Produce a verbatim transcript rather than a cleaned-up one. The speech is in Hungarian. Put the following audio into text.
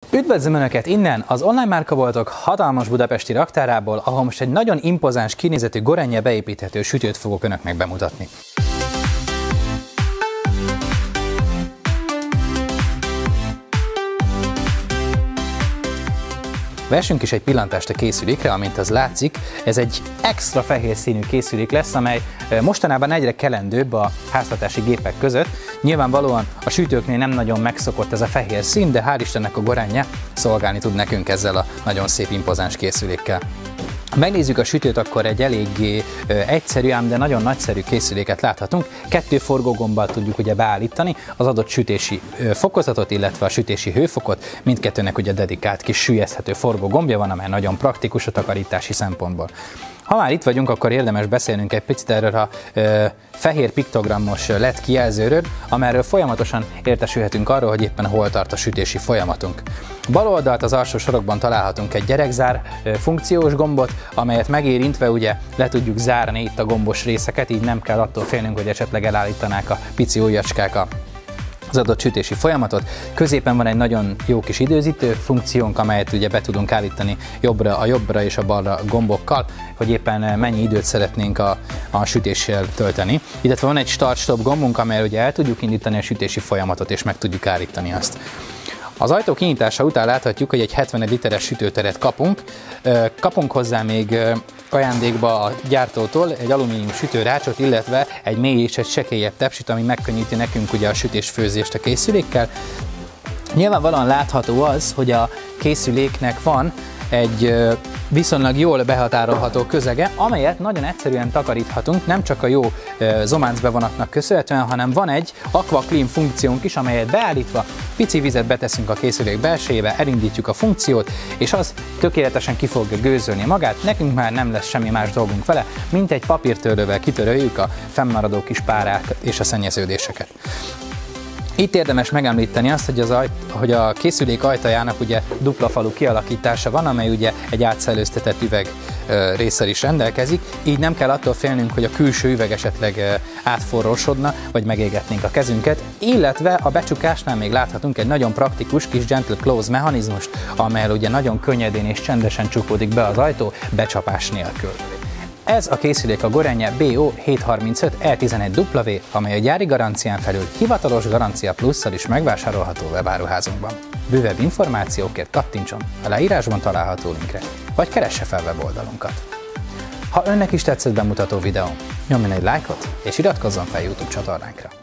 Üdvözlöm Önöket innen, az online márkaboltok hatalmas budapesti raktárából, ahol most egy nagyon impozáns kinézetű Gorenje beépíthető sütőt fogok Önöknek bemutatni. Vessünk is egy pillantást a készülékre, amint az látszik, ez egy extra fehér színű készülék lesz, amely mostanában egyre kelendőbb a háztartási gépek között. Nyilvánvalóan a sütőknél nem nagyon megszokott ez a fehér szín, de hál' Istennek a Gorenje szolgálni tud nekünk ezzel a nagyon szép impozáns készülékkel. Ha megnézzük a sütőt, akkor egy eléggé egyszerű, ám de nagyon nagyszerű készüléket láthatunk. Kettő forgógombbal tudjuk ugye beállítani az adott sütési fokozatot, illetve a sütési hőfokot. Mindkettőnek ugye dedikált kis süllyeszthető forgógombja van, amely nagyon praktikus a takarítási szempontból. Ha már itt vagyunk, akkor érdemes beszélnünk egy picit erről a ö, fehér piktogrammos led kijelzőről, amelyről folyamatosan értesülhetünk arról, hogy éppen hol tart a sütési folyamatunk. Bal oldalt az alsó sorokban találhatunk egy gyerekzár ö, funkciós gombot, amelyet megérintve ugye le tudjuk zárni itt a gombos részeket, így nem kell attól félnünk, hogy esetleg elállítanák a pici ujjacskák a az adott sütési folyamatot. Középen van egy nagyon jó kis időzítő funkciónk, amelyet ugye be tudunk állítani jobbra, a jobbra és a balra gombokkal, hogy éppen mennyi időt szeretnénk a, a sütéssel tölteni. Illetve van egy start-stop gombunk, amelyel ugye el tudjuk indítani a sütési folyamatot, és meg tudjuk állítani azt. Az ajtó kinyitása után láthatjuk, hogy egy hetvenegy literes sütőteret kapunk. Kapunk hozzá még ajándékba a gyártótól egy alumínium sütőrácsot, illetve egy mély és egy sekélyebb tepsit, ami megkönnyíti nekünk ugye a sütés-főzést a készülékkel. Nyilvánvalóan látható az, hogy a készüléknek van egy viszonylag jól behatárolható közege, amelyet nagyon egyszerűen takaríthatunk, nem csak a jó zománc bevonatnak köszönhetően, hanem van egy Aqua Clean funkciónk is, amelyet beállítva pici vizet beteszünk a készülék belsejébe, elindítjuk a funkciót, és az tökéletesen ki fogja gőzölni magát, nekünk már nem lesz semmi más dolgunk vele, mint egy papírtörlővel kitöröljük a fennmaradó kis párák és a szennyeződéseket. Itt érdemes megemlíteni azt, hogy, az ajt, hogy a készülék ajtajának ugye dupla falu kialakítása van, amely ugye egy átszellőztetett üveg résszel is rendelkezik, így nem kell attól félnünk, hogy a külső üveg esetleg átforrósodna, vagy megégetnénk a kezünket, illetve a becsukásnál még láthatunk egy nagyon praktikus kis gentle close mechanizmust, amelyel ugye nagyon könnyedén és csendesen csukódik be az ajtó becsapás nélkül. Ez a készülék a Gorenje B O hétszázharmincöt E tizenegy W, amely a gyári garancián felül hivatalos garancia plusszal is megvásárolható webáruházunkban. Bővebb információkért kattintson a leírásban található linkre, vagy keresse fel weboldalunkat. Ha önnek is tetszett bemutató videó, nyomjon egy lájkot és iratkozzon fel YouTube csatornánkra.